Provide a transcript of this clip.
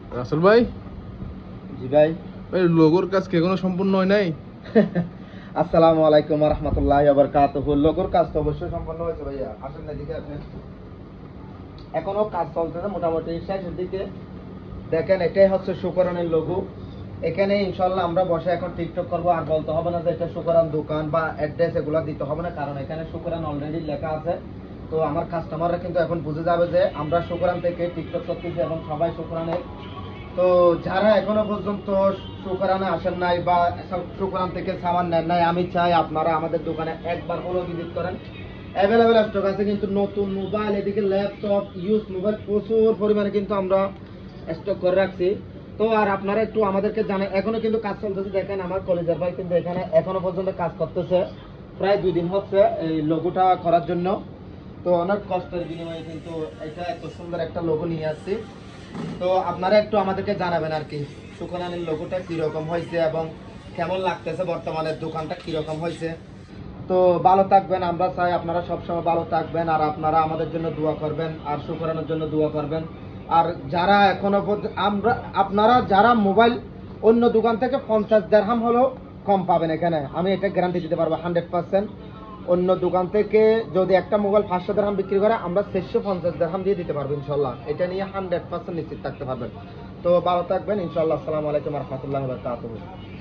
রাসেল ভাই, জি ভাই। ভাই লোগোর কাজ কি এখনো সম্পূর্ণ হয় নাই? আসসালামু আলাইকুম ওয়া রাহমাতুল্লাহি ওয়া বারাকাতুহু। লোগোর কাজ তো অবশ্যই সম্পন্ন হয়েছে ভাইয়া। আসেন না দিকে আপনি। এখনো কাজ চলতেছে মোটামুটি শেষের দিকে। দেখেন এটাই হচ্ছে শুকরানের লোগো। এখানে ইনশাআল্লাহ আমরা বসে এখন টিকটক করব, আর বলতে হবে না যে এটা শুকরান দোকান বা অ্যাড্রেস এগুলো দিতে হবে না, কারণ এখানে শুকরান অলরেডি লেখা আছে। তো আমার কাস্টমাররা কিন্তু এখন বুঝে যাবে যে আমরা শুকরান থেকে টিকটক করতেছি এবং সবাই শুকরানের। তো যারা এখনো পর্যন্ত শুকরানে আসেন নাই বা শুকরান থেকে সামান নেন নাই, আমি চাই আপনারা আমাদের দোকানে একবার হলো ভিজিট করেন। অ্যাভেলেবেল স্টক আছে কিন্তু নতুন মোবাইল, এদিকে ল্যাপটপ, ইউজ মোবাইল প্রচুর পরিমাণে কিন্তু আমরা স্টক করে রাখছি। তো আর আপনারা একটু আমাদেরকে জানেন, এখনো কিন্তু কাজ চলতেছে। দেখেন আমার কলেজের ভাই কিন্তু এখানে এখনো পর্যন্ত কাজ করতেছে, প্রায় 2 দিন হচ্ছে এই লোগোটা করার জন্য। তো অনেক কষ্টের বিনিময়ে কিন্তু এটা এত সুন্দর একটা লোগো নিয়ে আসছি। তো আপনারা একটু আমাদেরকে জানাবেন আর কি শুকরানের লোগোটা কিরকম হয়েছে এবং কেমন লাগতেছে, বর্তমানে দোকানটা কিরকম হয়েছে। তো ভালো থাকবেন, আমরা চাই আপনারা সবসময় ভালো থাকবেন, আর আপনারা আমাদের জন্য দোয়া করবেন আর শুকরানের জন্য দোয়া করবেন। আর যারা এখনো আমরা আপনারা যারা মোবাইল অন্য দোকান থেকে 50 দিরহাম হলেও কম পাবেন এখানে, আমি এটা গ্যারান্টি দিতে পারবো 100%। অন্য দোকান থেকে যদি একটা মোবাইল 500 দিরহাম বিক্রি করে, আমরা 650 দিরহাম দিয়ে দিতে পারবো ইনশাল্লাহ। এটা নিয়ে 100% নিশ্চিত থাকতে পারবেন। তো ভালো থাকবেন ইনশাল্লাহ। আসসালামু আলাইকুম ওয়া রাহমাতুল্লাহি ওয়া বারাকাতুহু।